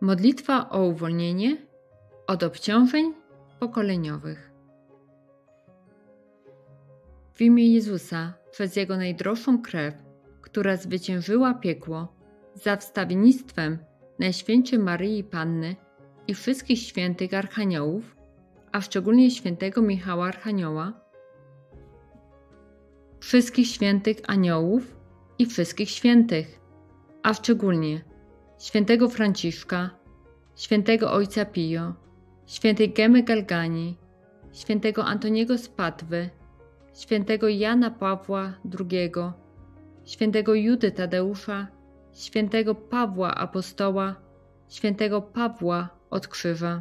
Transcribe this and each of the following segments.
Modlitwa o uwolnienie od obciążeń pokoleniowych. W imię Jezusa, przez Jego najdroższą krew, która zwyciężyła piekło, za wstawiennictwem Najświętszej Maryi Panny i wszystkich świętych archaniołów, a szczególnie świętego Michała Archanioła, wszystkich świętych aniołów i wszystkich świętych, a szczególnie świętego Franciszka, świętego ojca Pio, świętej Gemy Galgani, świętego Antoniego z Padwy, świętego Jana Pawła II, świętego Judy Tadeusza, świętego Pawła Apostoła, świętego Pawła od Krzyża.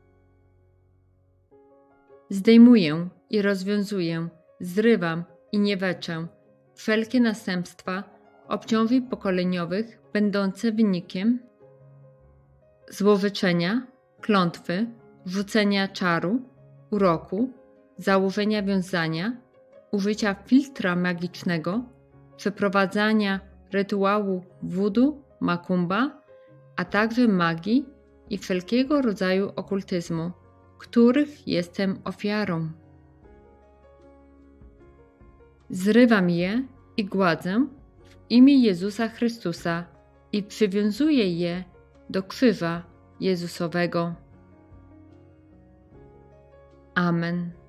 Zdejmuję i rozwiązuję, zrywam i niweczę wszelkie następstwa obciążeń pokoleniowych będące wynikiem złorzeczenia, klątwy, rzucenia czaru, uroku, założenia wiązania, użycia filtra magicznego, przeprowadzania rytuału wudu, makumba, a także magii i wszelkiego rodzaju okultyzmu, których jestem ofiarą. Zrywam je i gładzę w imię Jezusa Chrystusa i przywiązuję je do krzyża Jezusowego. Amen.